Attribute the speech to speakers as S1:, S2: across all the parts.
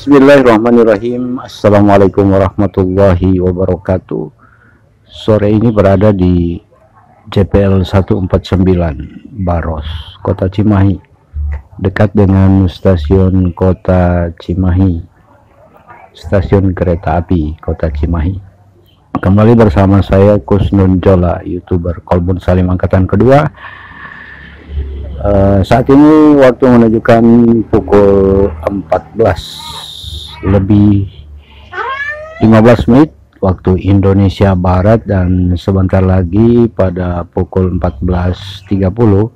S1: Bismillahirrahmanirrahim. Assalamualaikum warahmatullahi wabarakatuh. Sore ini berada di JPL 149 Baros, Kota Cimahi, dekat dengan stasiun Kota Cimahi, stasiun kereta api Kota Cimahi. Kembali bersama saya Kusnun Jola, YouTuber Kolbun Salim angkatan kedua. Saat ini waktu menunjukkan pukul 14:15 waktu Indonesia Barat, dan sebentar lagi pada pukul 14:30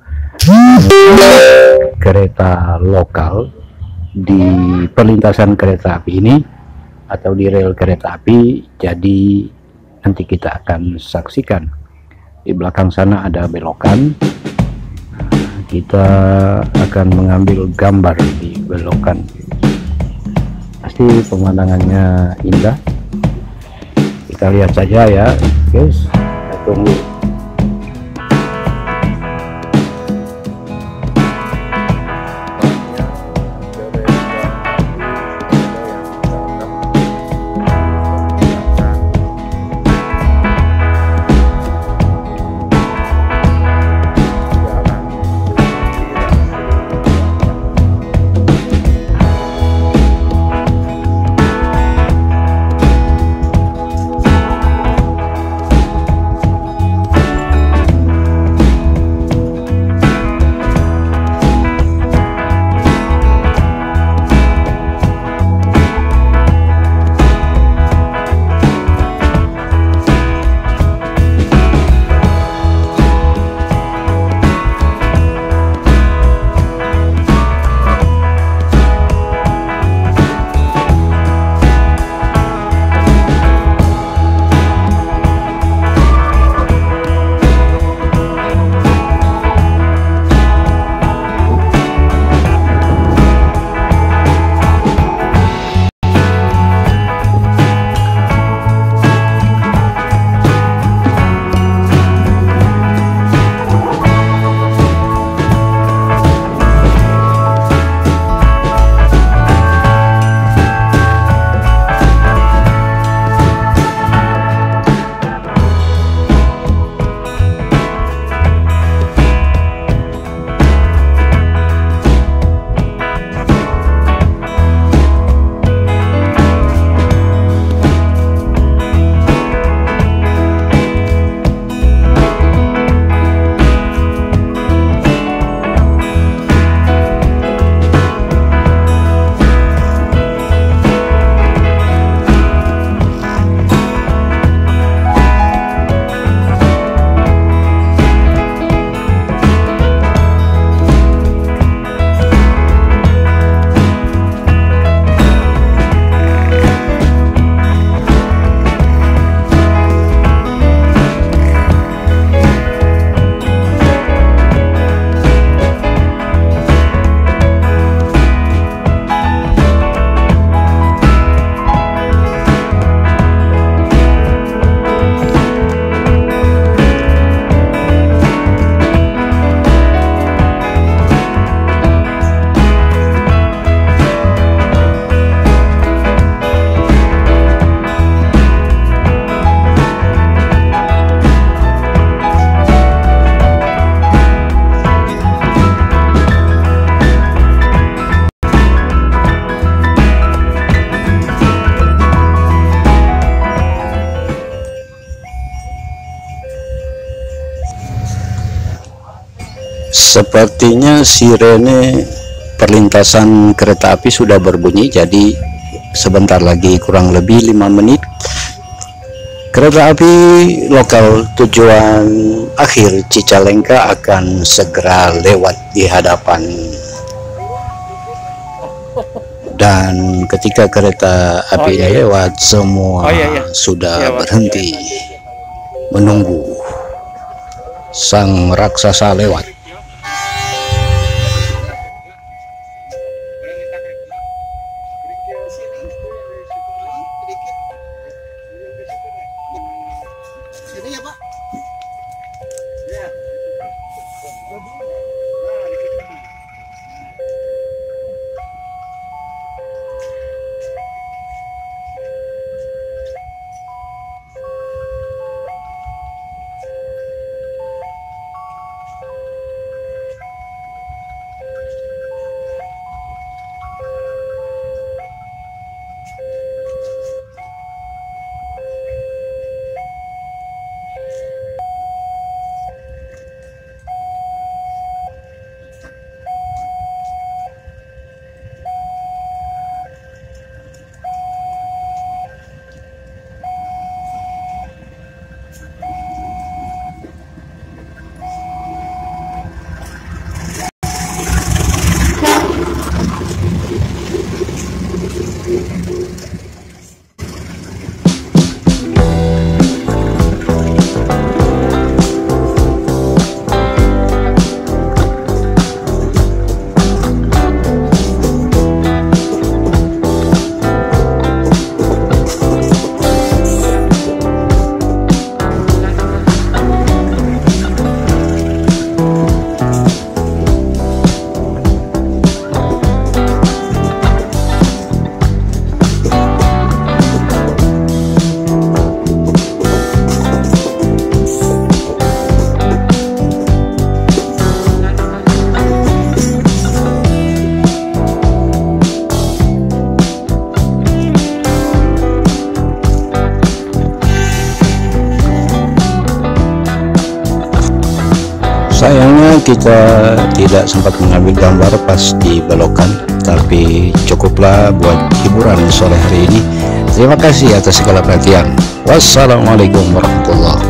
S1: kereta lokal di perlintasan kereta api ini atau di rel kereta api. Jadi nanti kita akan saksikan di belakang sana ada belokan. Kita akan mengambil gambar di belokan. Pasti pemandangannya indah. Kita lihat saja ya, guys. Kita tunggu. Sepertinya sirene perlintasan kereta api sudah berbunyi, jadi sebentar lagi, kurang lebih 5 menit, kereta api lokal tujuan akhir Cicalengka akan segera lewat di hadapan. Dan ketika kereta api lewat, semua sudah berhenti menunggu sang raksasa lewat. kita tidak sempat mengambil gambar pas di belokan, tapi cukuplah buat hiburan sore hari ini. Terima kasih atas segala perhatian. Wassalamualaikum warahmatullahi wabarakatuh.